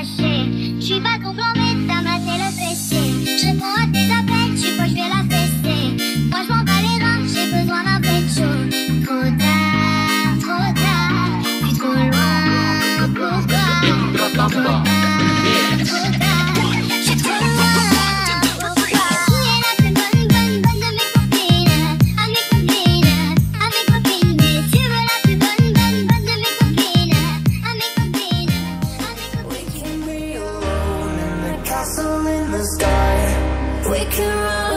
cacher. J'suis pas ton plan, mais t'as maté le fessier. Je réponds à tes appels, tu crois que j'vais la fesser. Moi j'm'en bats les reins, j'ai besoin d'un pécho. Trop tard, puis trop loin pour toi. Trop tard, j'suis trop loin pour toi. Qui est la plus bonne de mes copines? À mes copines, à mes copines. Mais tu veux la plus bonne de mes copines? À mes copines, à mes copines. We can be alone in the castle in the sky. We can run